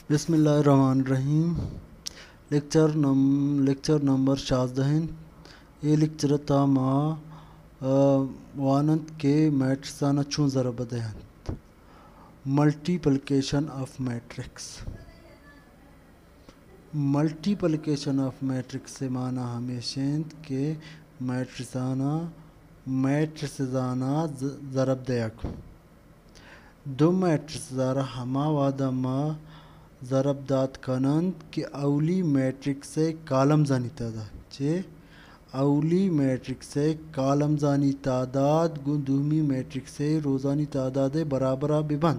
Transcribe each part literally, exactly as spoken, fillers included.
بسم الله الرحمن الرحیم لیکچر نم لیکچر نمبر شازدہن یہ لیکچر تاما وانند کے میٹرسانا چون ضرب دہن multiplication of matrix multiplication of matrix سے معنی ہمیشند کہ میٹرسانا میٹرسزانا ضرب دیک دو میٹرسزارا ہما وعدہ ما ضرب داد کنند کہ اولی میٹرک سے کالم زانی تعداد چے اولی میٹرک سے کالم زانی تعداد گن دومی میٹرک سے روزانی تعداد برابرہ ببند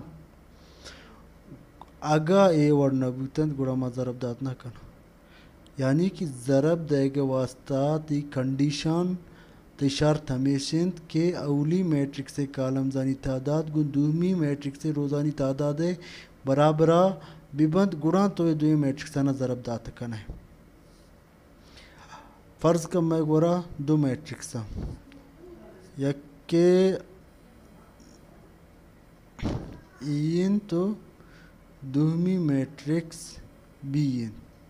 اگا اے ور نبوتند گڑا ما ضرب داد نہ کنا یعنی کہ ضرب دے کے واسطہ تی کنڈیشن تی شرط ہمیشند کہ اولی میٹرک سے کالم زانی تعداد گن دومی میٹرک سے روزانی تعداد برابرہ ببند گڑا تو یہ دوی میٹرکسانا ضرب دات کنا ہے فرض کم میں گورا دو میٹرکسا یک کے این تو دومی میٹرکس بی این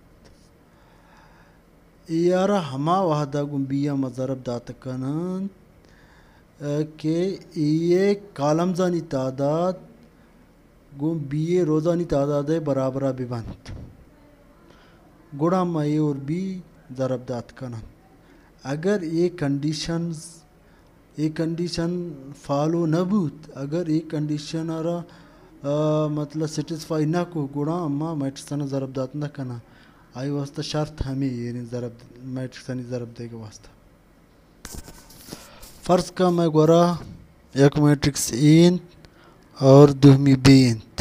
ایارا ہما وحدہ گن بیا ما ضرب دات کنن کہ یہ کالم زانی تعداد گم بی روزانی تعداد برابرہ ببند گڑا ما اے اور بی ضرب دات کنن اگر یہ کنڈیشنز یہ کنڈیشن فالو نہ بوت اگر یہ کنڈیشن آرا مطلب سیٹسفائی نہ کو گڑا اما میٹرسانا ضرب دات نہ کنا آئی واسطہ شرط ہمیں یعنی ضرب میٹرسانی ضرب دے گا واسطہ فرض کا میں گورا یک میٹرکس این اور دومی بینت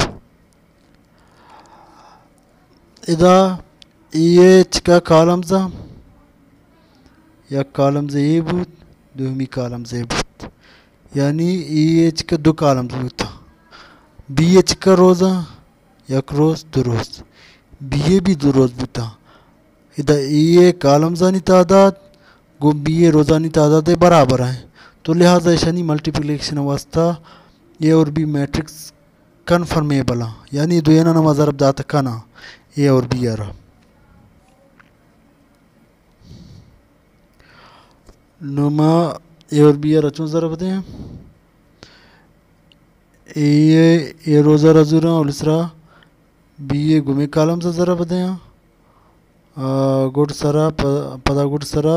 ادا یہ چکا کالم زا یا کالم زا یہ بود دومی کالم زا یہ بود یعنی یہ چکا دو کالم زا بوتا بی چکا روزا یک روز دو روز بی بھی دو روز بوتا ادا یہ کالم زانی تعداد گو بی روزانی تعداد برابر ہیں تو لہذا ایشانی ملٹیپلیکیشن واسطہ یہ اور بی میٹرکس کنفرمیبل یعنی دو ینا نما ضرب داتا کنا یہ اور بی آرہ نما یہ اور بی آرہ چون ضرب دیں یہ یہ روزہ رزورا اور اسرا بی یہ گمی کالم سے ضرب دیں گوڑ سرا پدا گوڑ سرا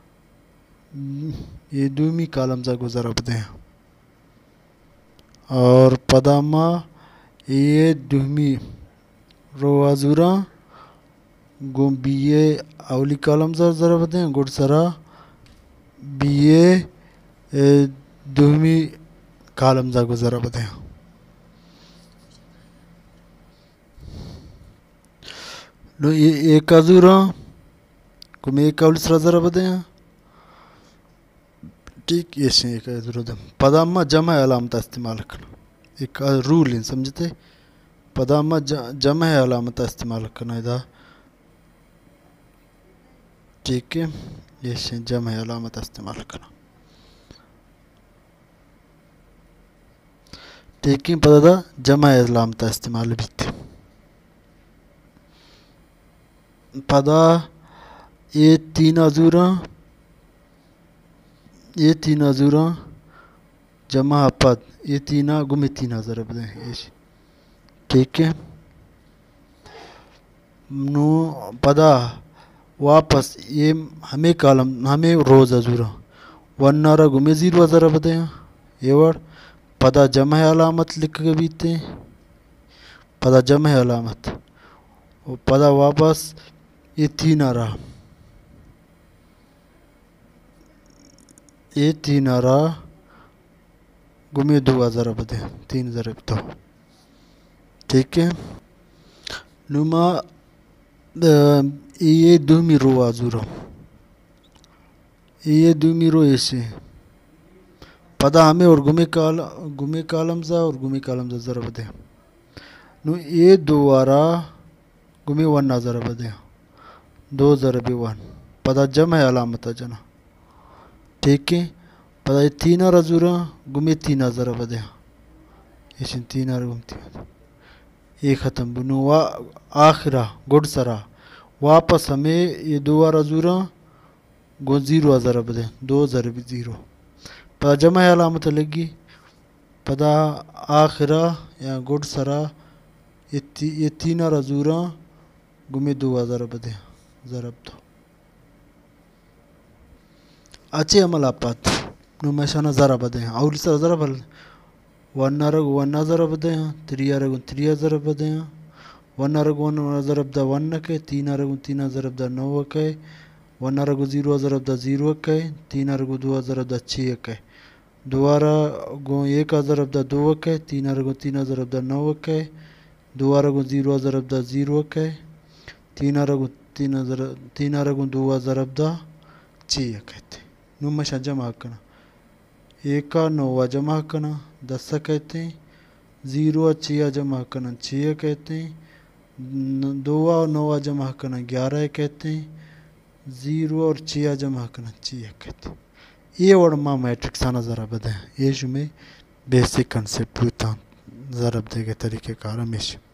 یہ دومی کالم سے گو ضرب دیں اور پداما یہ دومی رو آزورا گم بیے اولی کالم زر ضرب دیں گوڑ سرا بیے دومی کالم زر ضرب دیں نو یہ ایک آزورا گم ایک اولی سرا ضرب دیں ٹھیک یہ سے ایک آزورا دیں پداما جمع علامت استعمال کرنا ایک رول ہیں سمجھتے پداما جمع علامت استعمال کرنا ادا ٹھیک ہے یہ سے جمع علامت استعمال کرنا ٹھیک ہے پدا دا جمع علامت استعمال بھی تھی پدا یہ تین آزورا یہ تین آزورا جمع پد یہ تینا گمی تینا ضرب دیں ٹھیک ہے نو پدا واپس یہ ہمیں کالم ہمیں روز ازورا ون نارا گمی زیرو ضرب دیں یہ وڑ پدا جمع علامت لکھ کے بیتے پدا جمع علامت پدا واپس یہ تینا رہا یہ تینا رہا گمی دو ضرب دیں تین ضرب دو ٹھیک ہے نما یہ دومی رو آزورا یہ دومی رو ایسے پدا ہمیں اور گمی کال گمی کالم زا اور گمی کالم زا ضرب دیں نو یہ دوارا گمی ون ضرب دیں دو ضرب ون پدا جمع علامت جنا ٹھیک ہے پدا یہ تینا رزورا گمی تینا ضرب دیں یہ تینا رو گمتی یہ ختم بنو وا آخرہ گڈ سرا واپس ہمیں یہ دوبارہ زوراں گو زیرو ضرب دیں دو ضرب زیرو پدا جمع علامت لگی پدا آخرہ یا گڈ سرا یہ تی یہ تین رزوراں گمے دو ضرب دیں ضرب دو اچھے عمل آپات نو میشانہ ضرب دیں اور سر ضرب ون رگ ون ضرب دیں تری رگ تری ضرب دیں ون رگ ون ضرب دا ون کے تین رگ تین ضرب دا نو کے ون رگ زیرو ضرب دا زیرو کے تین رگ دو ضرب دا چھ کے دوبارہ گو ایک ضرب دا دو کے تین رگ تین ضرب دا نو کے دوبارہ گو زیرو ضرب دا زیرو کے تین رگ تین ضرب تین رگ دو ضرب دا چھ کہتے نو مشا جمع کرنا ایک نو جمع کرنا دس کہتے ہیں زیرو چھ جمع کرنا چھ کہتے ہیں دو نو جمع کرنا گیارہ کہتے ہیں زیرو اور چھ جمع کرنا چھ کہتے ہیں یہ وڑما میٹرکس آنا ضرب دیں یہ جو میں بیسک کنسپٹ ہوتا ضرب دے کے طریقہ کار ہمیشہ